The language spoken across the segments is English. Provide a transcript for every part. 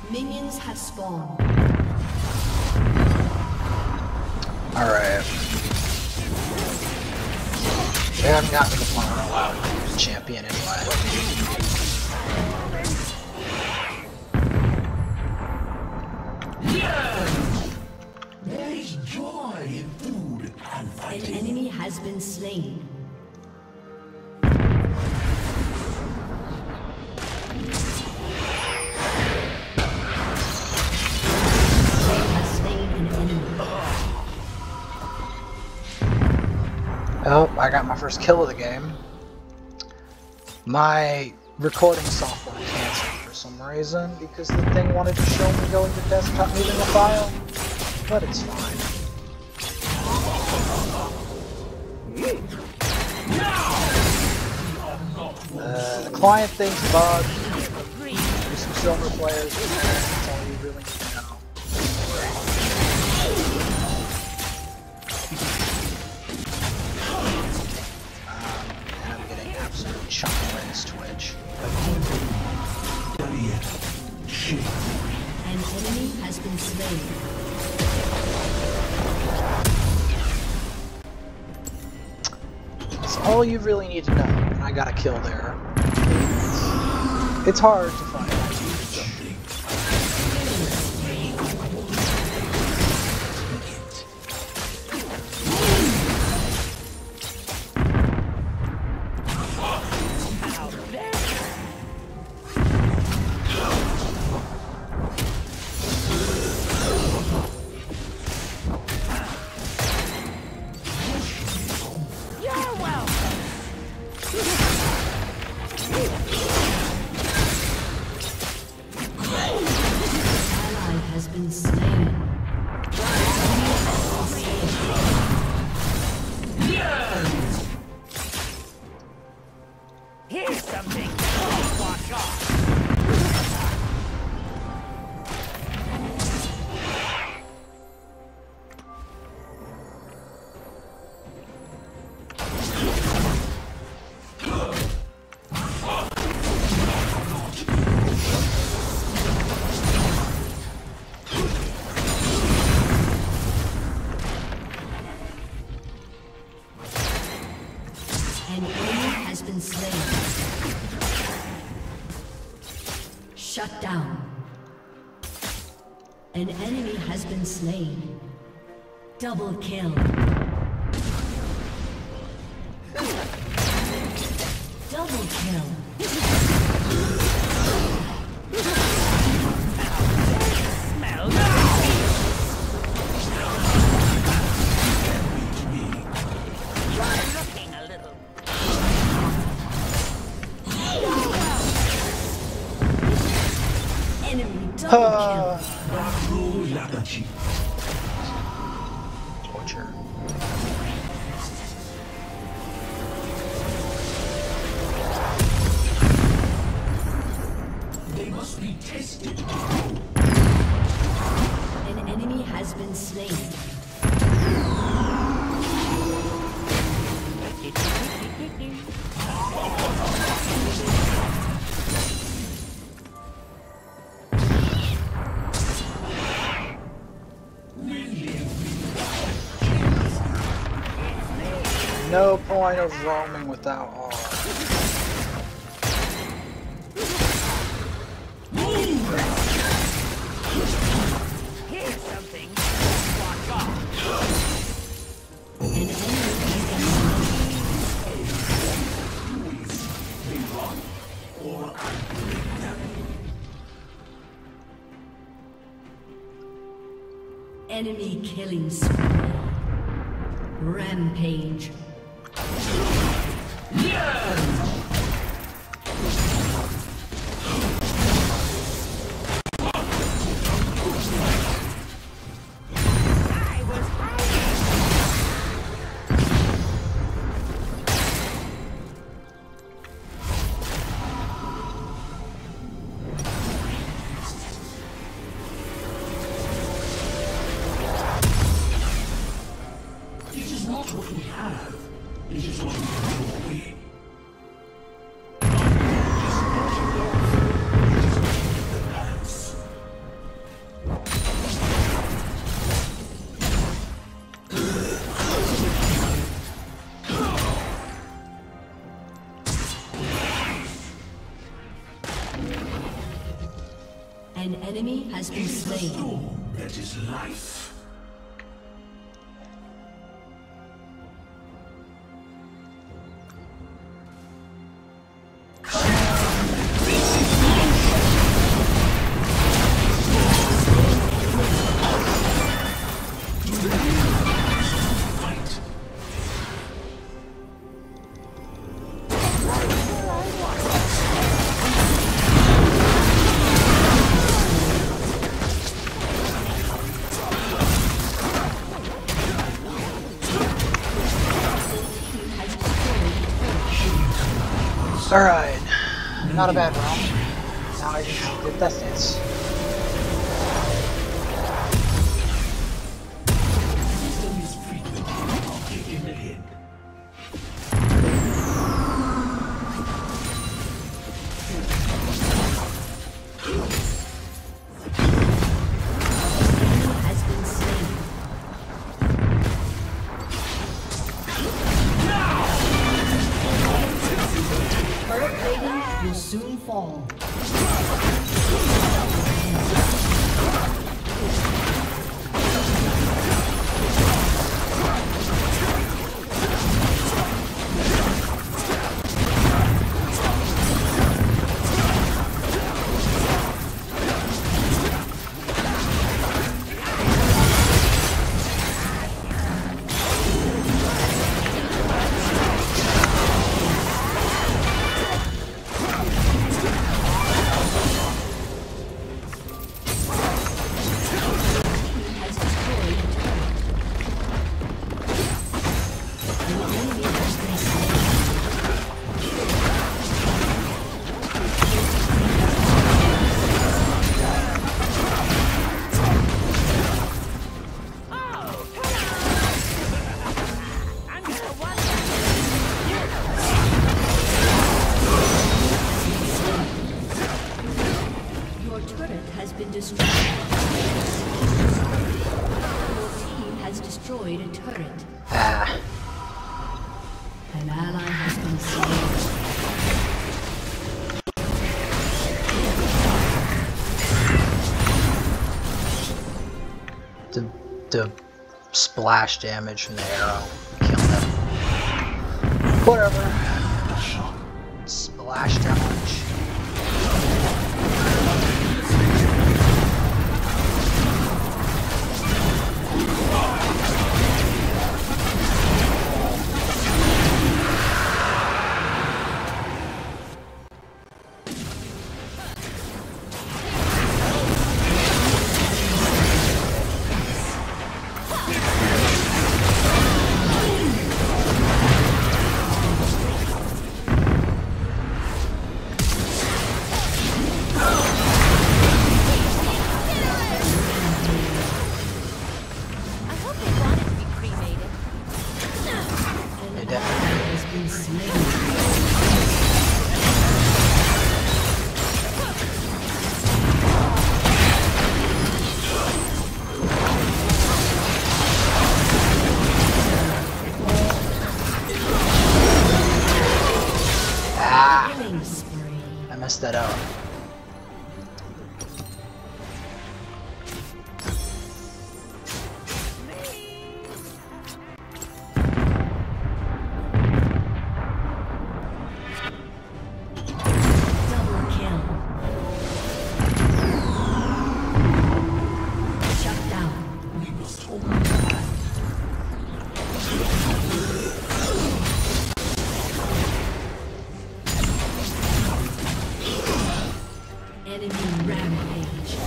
Minions have spawned. Alright. We haven't gotten to the point where we're allowed to use a champion anyway. There is joy in food and An fighting. enemy has been slain. Oh, I got my first kill of the game. My recording software canceled for some reason because the thing wanted to show me going to desktop moving the file, but it's fine. The client thing's bugged. There's some silver players. That's all you really need to know. I'm getting absolutely chunked by this Twitch. An enemy has been slain. That's all you really need to know. And I got a kill there. It's hard to find out. Here's something. Wash off. An enemy has been slain. Shut down. An enemy has been slain. Double kill. Double kill. Smell looking a little. Enemy double Torture. They must be tested. An enemy has been slain. No point of roaming without R. Here's something. Wash off. An enemy has been slain. Enemy killing spree. Rampage. I was This is not what we have. This is what we throw away. An enemy has been slain. Storm that is life. Alright, not a bad round. Now I can get Death Dance. Wisdom is frequent. I'll kick in the head. Has been slain. Turret plating will soon fall. Destroyed a turret. An ally has been slain. The splash damage from the arrow killed him. Whatever. Splash damage. I messed that up. double kill. Shut down. We must hold back. Enemy rampage.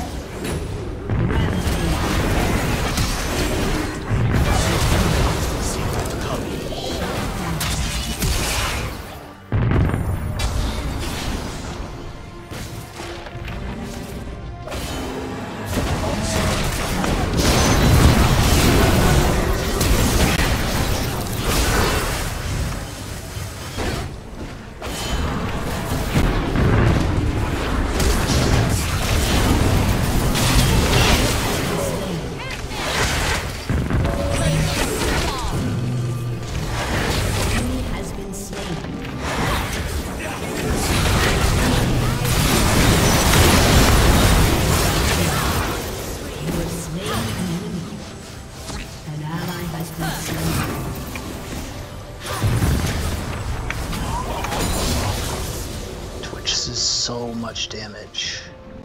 much damage.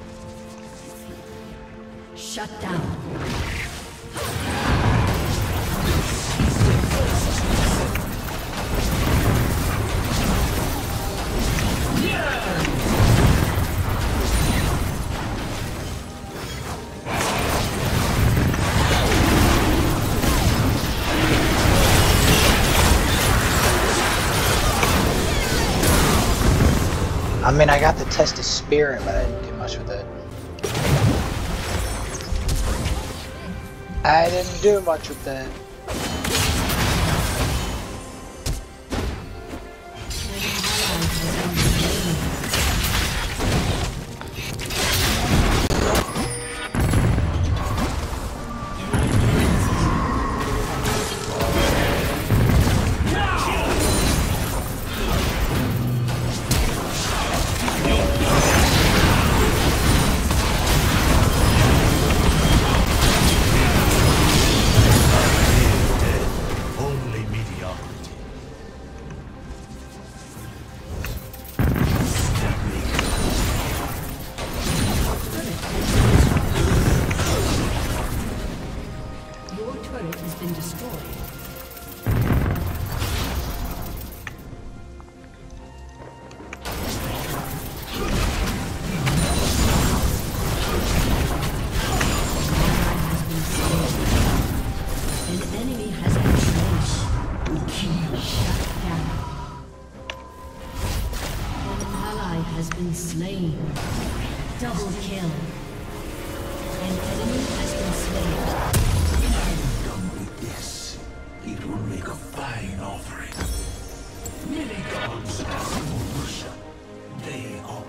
Shut down. I mean, I got the test of spirit, but I didn't do much with it. I didn't do much with that. Slain. Double kill. An enemy has been slain. When I'm done with this, it will make a fine offering. Many gods ask for worship. They are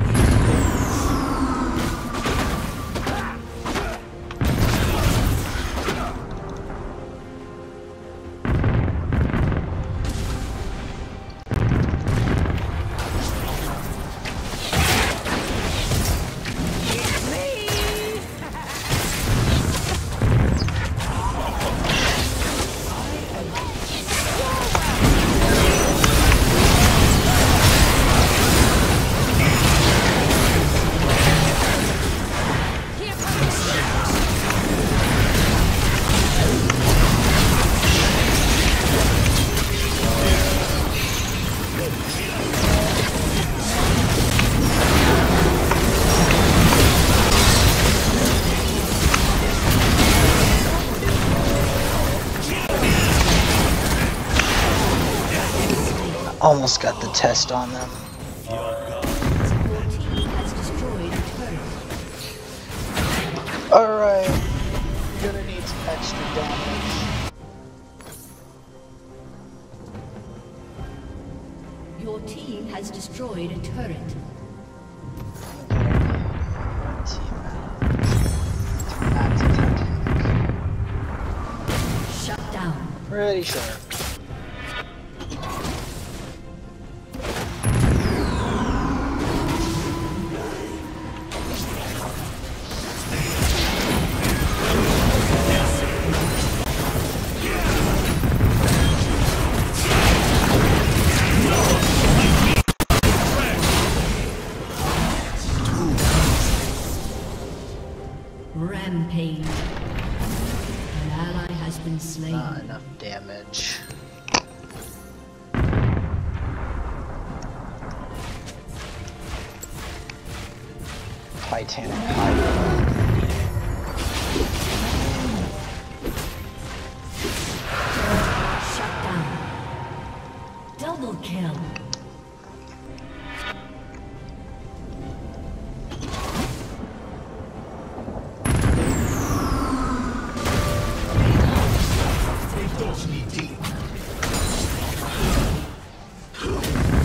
Almost got the test on them. Alright, gonna need some extra damage. Your team has destroyed a turret. Shut down. Pretty sure. Rampage. An ally has been slain. Not enough damage. Titanic Hydra. Shut down. Double kill.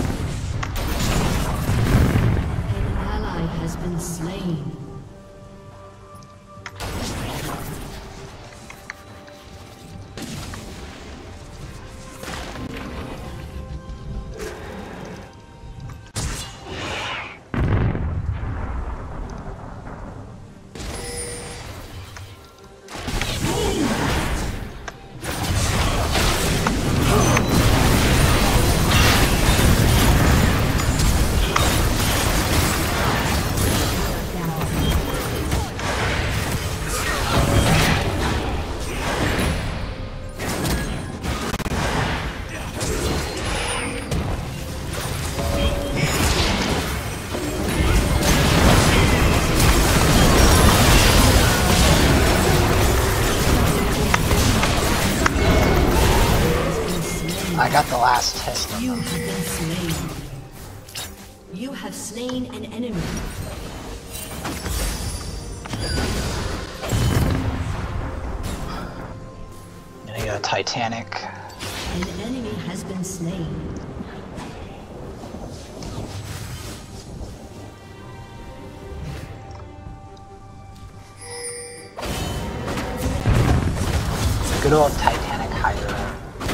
Slain. last test of You them. have been slain. You have slain an enemy. I got a Titanic. An enemy has been slain. Good old Titanic Hydra.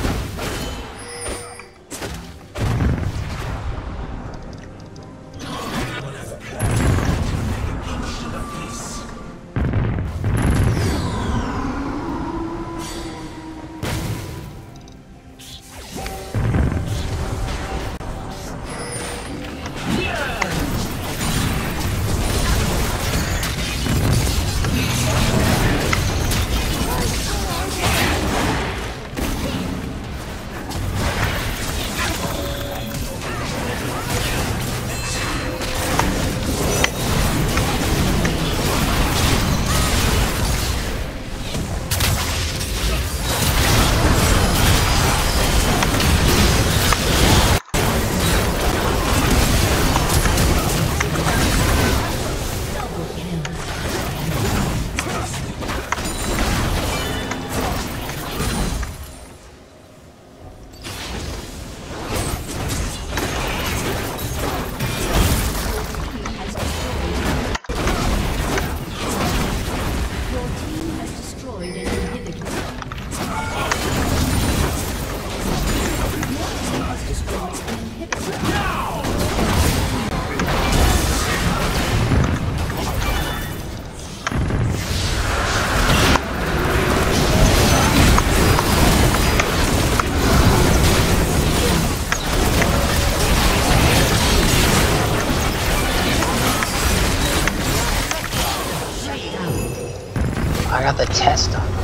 I got the test on them.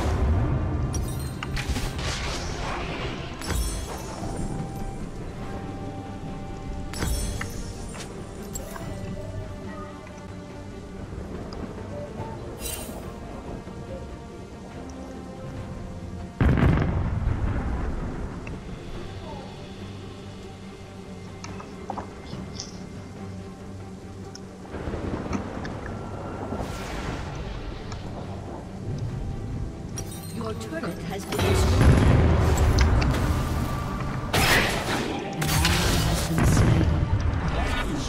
Your turret has been destroyed. An ally has been slain.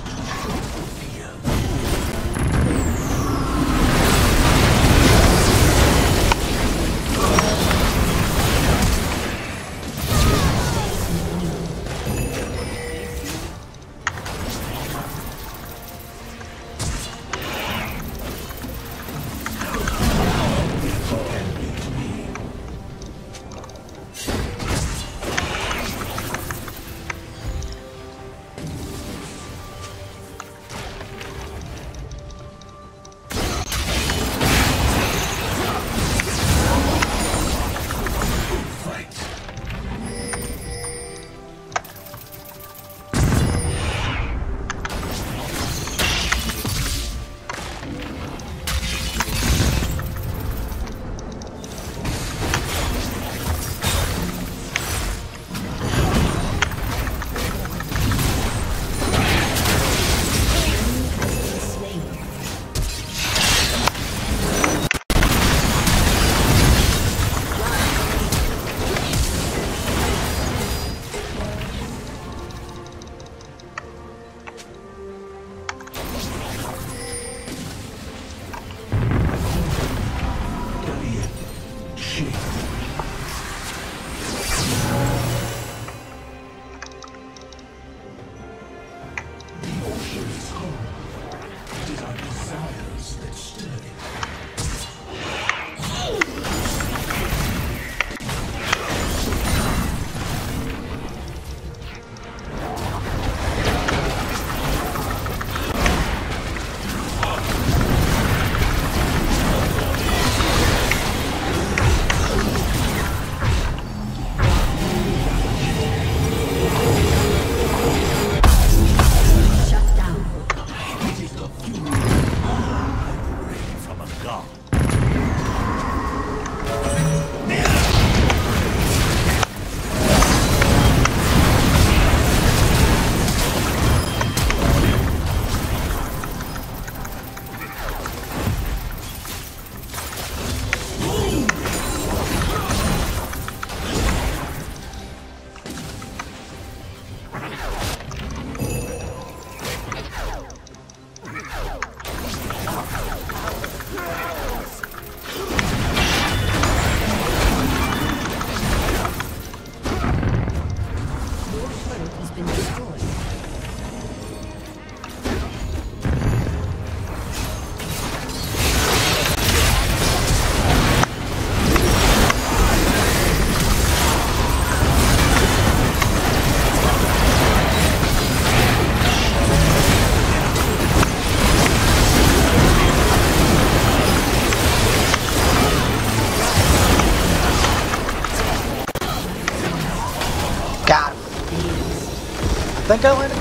think I landed